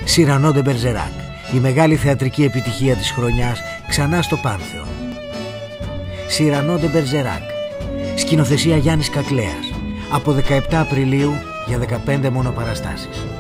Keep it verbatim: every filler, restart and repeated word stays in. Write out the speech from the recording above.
Σιρανό ντε Μπερζεράκ, η μεγάλη θεατρική επιτυχία της χρονιάς, ξανά στο Πάνθεον. Σιρανό ντε Μπερζεράκ, σκηνοθεσία Γιάννης Κακλέας, από δεκαεπτά Απριλίου για δεκαπέντε μόνο παραστάσεις.